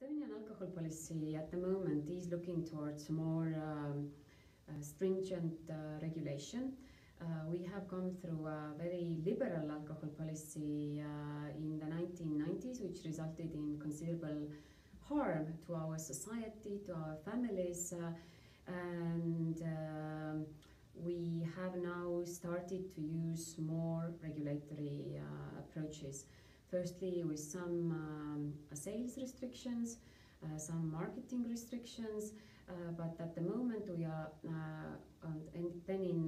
Estonian alcohol policy at the moment is looking towards more stringent regulation. We have gone through a very liberal alcohol policy in the 1990s, which resulted in considerable harm to our society, to our families, and we have now started to use more regulatory approaches. Firstly, with some sales restrictions, some marketing restrictions, but at the moment we are, and then in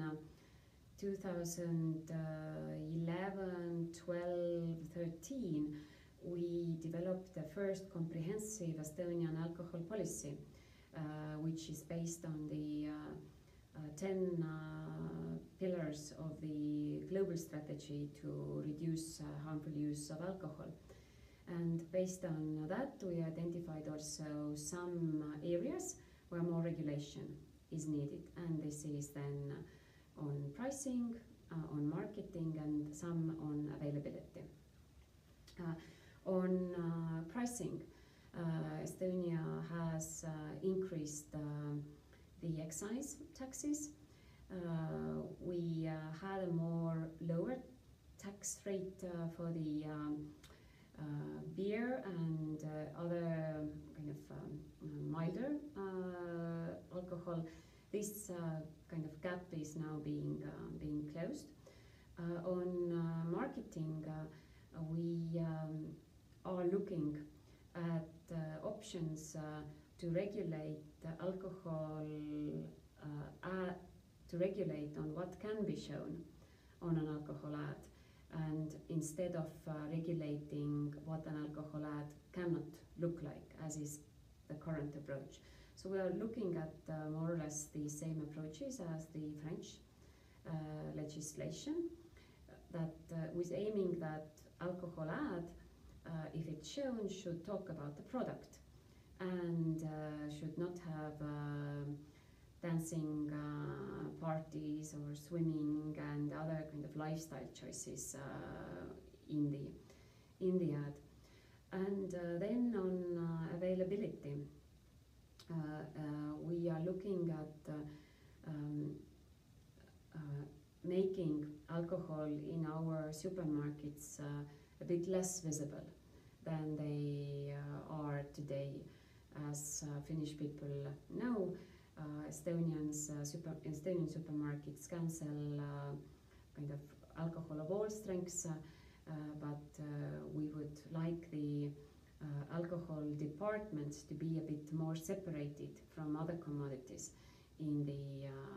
2011, 12, 13, we developed the first comprehensive Estonian alcohol policy, which is based on the 10 pillars of the global strategy to reduce harmful use of alcohol. And based on that, we identified also some areas where more regulation is needed, and this is then on pricing, on marketing, and some on availability. On pricing, Estonia has increased the excise taxes. We had a more lower tax rate for the beer and other kind of milder alcohol. This kind of gap is now being closed. On marketing, we are looking at options to regulate alcohol, to regulate on what can be shown on an alcohol ad, and instead of regulating what an alcohol ad cannot look like, as is the current approach. So we are looking at more or less the same approaches as the French legislation, that with aiming that alcohol ad, if it's shown, should talk about the product and should not have dancing parties or swimming and other kind of lifestyle choices in the ad. And then on availability, we are looking at making alcohol in our supermarkets a bit less visible than they are today. As Finnish people know, Estonian supermarkets can sell kind of alcohol of all strengths, but we would like the alcohol departments to be a bit more separated from other commodities in the